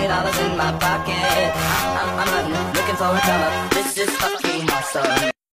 $20 in my pocket. I'm hunting, looking for a come up. This is fucking awesome.